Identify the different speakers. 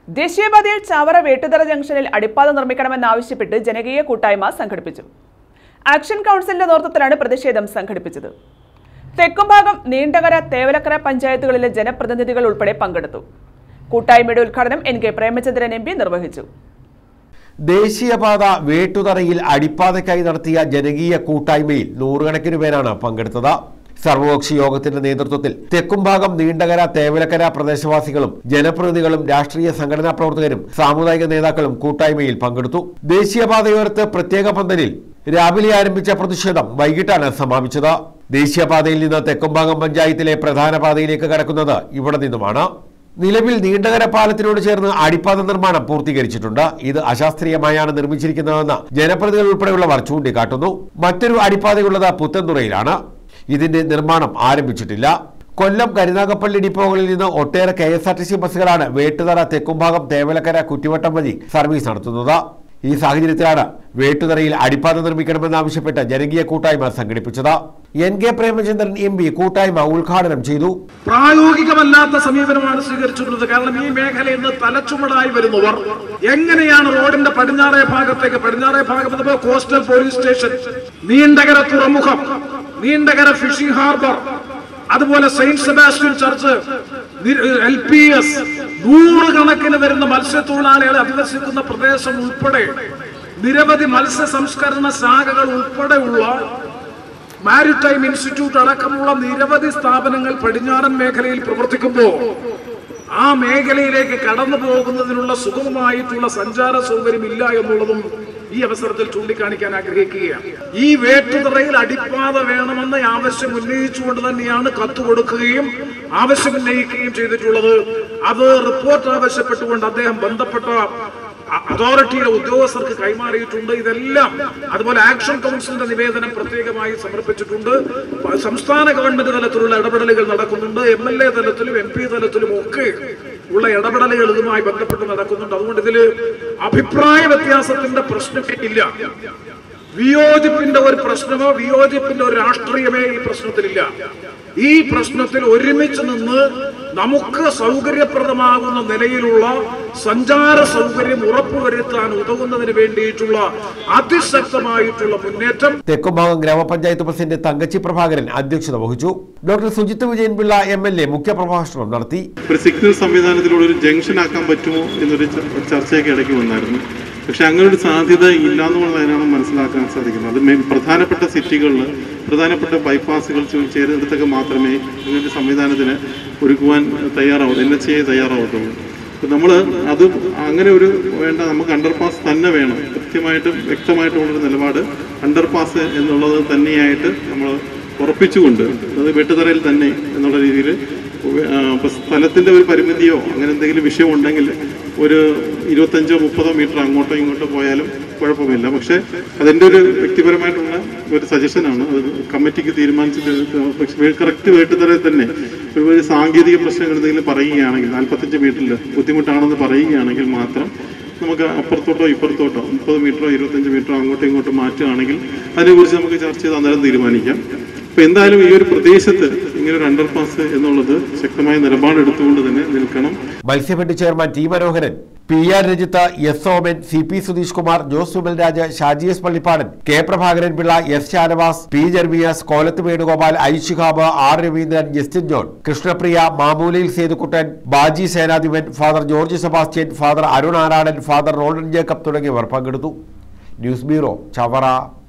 Speaker 1: ദേശീയപാതയിൽ ചാവറ വേട്ടുതറ ജംഗ്ഷനിൽ അടിപ്പാത നിർമ്മിക്കണമെന്നാവശ്യപ്പെട്ട് ജനകീയ കൂട്ടായ്മ സംഘടിപ്പിച്ചു. ആക്ഷൻ കൗൺസിലിന്റെ നേതൃത്വത്തിലാണ് പ്രതിഷേധം സംഘടിപ്പിച്ചത്. തെക്കുംഭാഗം നീണ്ടകര, തേവലക്കര പഞ്ചായത്തുകളിലെ ജനപ്രതിനിധികൾ ഉൾപ്പെടെ പങ്കെടുത്തു. കൂട്ടായ്മയുടെ ഉദ്ഘാടനം NK പ്രേമചന്ദ്രൻ MP നിർവഹിച്ചു.
Speaker 2: ദേശീയപാത വേട്ടുതറയിൽ അടിപ്പാതയ്ക്കായി നടത്തിയ ജനകീയ കൂട്ടായ്മയിൽ നൂറുകണക്കിന് പേരാണ് പങ്കെടുത്തത്. സർവകക്ഷി യോഗത്തിന്റെ നേതൃത്വത്തിൽ തെക്കുംഭാഗം നീണ്ടകര, തേവലക്കര പ്രദേശവാസികളും ജനപ്രതിനിധികളും രാഷ്ട്രീയ സംഘടനാ പ്രവർത്തകരും സാമുദായിക നേതാക്കളും കൂട്ടായ്മയിൽ പങ്കെടുത്തു. ദേശീയപാതയോരത്ത് പ്രത്യേക പന്തലിൽ രാവിലെ ആരംഭിച്ച പ്രതിഷേധം വൈകിട്ടാണ് സമാപിച്ചത്. ദേശീയപാതയിൽ നിന്ന് തെക്കുംഭാഗം പഞ്ചായത്തിലെ പ്രധാന പാതയിലേക്ക് കടക്കുന്നത് ഇവിടെ നിന്നുമാണ്. നിലവിൽ നീണ്ടകര പാലത്തിനോട് ചേർന്ന് അടിപ്പാത നിർമ്മാണം പൂർത്തീകരിച്ചിട്ടുണ്ട്. ഇത് അശാസ്ത്രീയമായാണ് നിർമ്മിച്ചിരിക്കുന്നതെന്ന് ജനപ്രതിനിധികൾ ഉൾപ്പെടെയുള്ളവർ ചൂണ്ടിക്കാട്ടുന്നു. മറ്റൊരു അടിപ്പാതയുള്ളത് പുത്തൻതുറയിലാണ്. ഇതിന്റെ നിർമ്മാണം ആരംഭിച്ചിട്ടില്ല. കൊല്ലം, കരുനാഗപ്പള്ളി ഡിപ്പോകളിൽ നിന്ന് ഒട്ടേറെ KSRTC ബസ്സുകളാണ് വേട്ടുതറ, തെക്കുംഭാഗം, തേവലക്കര, കുറ്റിവട്ടം വഴി സർവീസ് നടത്തുന്നത്. ഈ സാഹചര്യത്തിലാണ് വേട്ടുതറയിൽ അടിപ്പാത നിർമ്മിക്കണമെന്നാവശ്യപ്പെട്ട് ജനകീയ കൂട്ടായ്മ സംഘടിപ്പിച്ചത്. NK പ്രേമചന്ദ്രൻ MP കൂട്ടായ്മ ഉദ്ഘാടനം ചെയ്തു.
Speaker 3: പ്രായോഗികമല്ലാത്ത സമീപനമാണ് സ്വീകരിച്ചിട്ടുള്ളത്. കാരണം ഈ മേഖലയിൽ നിന്ന് തലച്ചുമടായി വരുന്നവർ എങ്ങനെയാണ് റോഡിന്റെ പടിഞ്ഞാറേ ഭാഗം കോസ്റ്റൽ പോലീസ് സ്റ്റേഷൻ, നീണ്ടകര തുറമുഖം, നീണ്ടകര ഫിഷിംഗ് ഹാർബർ, അതുപോലെ സെയിന്റ് സെബാസ്റ്റ്യൻ ചർച്ച്, LPS, നൂറുകണക്കിന് വരുന്ന മത്സ്യത്തൊഴിലാളികളെ അധിവസിക്കുന്ന പ്രദേശം ഉൾപ്പെടെ നിരവധി മത്സ്യ സംസ്കരണ ശാഖകൾ ഉൾപ്പെടെയുള്ള മാരിടൈം ഇൻസ്റ്റിറ്റ്യൂട്ട് അടക്കമുള്ള നിരവധി സ്ഥാപനങ്ങൾ പടിഞ്ഞാറൻ മേഖലയിൽ പ്രവർത്തിക്കുമ്പോൾ ആ മേഖലയിലേക്ക് കടന്നു പോകുന്നതിനുള്ള സുഗമമായിട്ടുള്ള സഞ്ചാര സൗകര്യം ഇല്ല എന്നുള്ളതും ഈ അവസരത്തിൽ ചൂണ്ടിക്കാണിക്കാൻ ആഗ്രഹിക്കുകയാണ്. ഈ വേട്ടുതറയിൽ അടിപ്പാത വേണമെന്ന ആവശ്യം ഉന്നയിച്ചുകൊണ്ട് തന്നെയാണ് കത്ത് കൊടുക്കുകയും ആവശ്യം ഉന്നയിക്കുകയും ചെയ്തിട്ടുള്ളത്. അത് റിപ്പോർട്ട് ആവശ്യപ്പെട്ടുകൊണ്ട് അദ്ദേഹം ബന്ധപ്പെട്ട അതോറിറ്റിയുടെ ഉദ്യോഗസ്ഥർക്ക് കൈമാറിയിട്ടുണ്ട്. ഇതെല്ലാം അതുപോലെ ആക്ഷൻ കൗൺസിലിന്റെ നിവേദനം പ്രത്യേകമായി സമർപ്പിച്ചിട്ടുണ്ട്. സംസ്ഥാന ഗവൺമെന്റ് തലത്തിലുള്ള ഇടപെടലുകൾ നടക്കുന്നുണ്ട്. MLA തലത്തിലും MP തലത്തിലും ഒക്കെ ഉള്ള ഇടപെടലുകൾ ഇതുമായി ബന്ധപ്പെട്ട് നടക്കുന്നുണ്ട്. അതുകൊണ്ട് ഇതില് അഭിപ്രായ വ്യത്യാസത്തിന്റെ പ്രശ്നമേ ഇല്ല. വിയോജിപ്പിന്റെ ഒരു പ്രശ്നമോ വിയോജിപ്പിന്റെ ഒരു രാഷ്ട്രീയമേ ഈ പ്രശ്നത്തിലില്ല. ഈ പ്രശ്നത്തിൽ ഒരുമിച്ച് നിന്ന് നമുക്ക് സൗകര്യപ്രദമാകുന്ന നിലയിലുള്ള സഞ്ചാര സൗകര്യം ഉറപ്പുവരുത്താൻ ഉതകുന്നതിന് വേണ്ടിയിട്ടുള്ള അതിശക്തമായിട്ടുള്ള മുന്നേറ്റം.
Speaker 2: തെക്കുംഭാഗം ഗ്രാമപഞ്ചായത്ത് പ്രസിഡന്റ് തങ്കച്ചി പ്രഭാകരൻ അധ്യക്ഷത വഹിച്ചു. ഡോക്ടർ സുജിത് വിജയൻപിള്ള MLA മുഖ്യപ്രഭാഷണം നടത്തി.
Speaker 4: ഒരു സിഗ്നൽ സംവിധാനത്തിലൂടെ ഒരു ജംഗ്ഷൻ ആക്കാൻ പറ്റുമോ എന്നൊരു ചർച്ചയൊക്കെ ഇടയ്ക്ക് വന്നായിരുന്നു. പക്ഷെ അങ്ങനെ ഒരു സാധ്യത ഇല്ലാന്നുള്ളതിനാണ് മനസ്സിലാക്കാൻ സാധിക്കുന്നത്. അത് പ്രധാനപ്പെട്ട സിറ്റികളിൽ, പ്രധാനപ്പെട്ട ബൈപ്പാസുകൾ ചേരുന്നിടത്തൊക്കെ മാത്രമേ ഇങ്ങനൊരു സംവിധാനത്തിന് ഒരുക്കുവാൻ NHA തയ്യാറാവത്തുള്ളൂ. അപ്പം നമ്മൾ അത് അങ്ങനെ ഒരു വേണ്ട, നമുക്ക് അണ്ടർപാസ് തന്നെ വേണം. കൃത്യമായിട്ടും വ്യക്തമായിട്ടുള്ളൊരു നിലപാട് അണ്ടർപാസ് എന്നുള്ളത് തന്നെയായിട്ട് നമ്മൾ ഉറപ്പിച്ചുകൊണ്ട്, അത് വെട്ടുതറയിൽ തന്നെ എന്നുള്ള രീതിയിൽ സ്ഥലത്തിൻ്റെ ഒരു പരിമിതിയോ അങ്ങനെ എന്തെങ്കിലും വിഷയമുണ്ടെങ്കിൽ ഒരു 25-30 മീറ്റർ അങ്ങോട്ടോ ഇങ്ങോട്ടോ പോയാലും കുഴപ്പമില്ല. പക്ഷേ അതെൻ്റെ ഒരു വ്യക്തിപരമായിട്ടുള്ള ഒരു സജഷനാണ്. അത് കമ്മിറ്റിക്ക് തീരുമാനിച്ചിട്ട് കറക്റ്റ് വേട്ടുതറയിൽ തന്നെ ഒരു സാങ്കേതിക പ്രശ്നങ്ങൾ എന്തെങ്കിലും പറയുകയാണെങ്കിൽ 45 മീറ്ററിൽ ബുദ്ധിമുട്ടാണെന്ന് പറയുകയാണെങ്കിൽ മാത്രം നമുക്ക് അപ്പുറത്തോട്ടോ ഇപ്പുറത്തോട്ടോ 30 മീറ്ററോ 25 മീറ്ററോ അങ്ങോട്ടോ ഇങ്ങോട്ടോ മാറ്റുകയാണെങ്കിൽ അതിനെക്കുറിച്ച് നമുക്ക് ചർച്ച ചെയ്ത് അന്നേരം തീരുമാനിക്കാം. അപ്പോൾ എന്തായാലും ഈ ഒരു പ്രദേശത്ത് ഇങ്ങനെ ഒരു അണ്ടർപാസ് എന്നുള്ളത് ശക്തമായ നിലപാടെടുത്തുകൊണ്ട് തന്നെ നിൽക്കണം.
Speaker 2: Matsyafed chairman T Manoharan, PR Rajith, S Oman, CP Sudheesh Kumar, Jose Subalraj, Shaji S Pallippadan, K Prabhakaran Pillai, S Shanavas, P Jermias, Kolathu Venugopal, I Shihab, R Raveendran, Justin John, Krishnapriya, Mamoolayil Sethukuttan, Baji Senadhipan, father George Sebastian, father Arun Aradan, father Rolan Jacob തുടങ്ങിയവർ പങ്കെടുത്തു. News bureau, Chavara.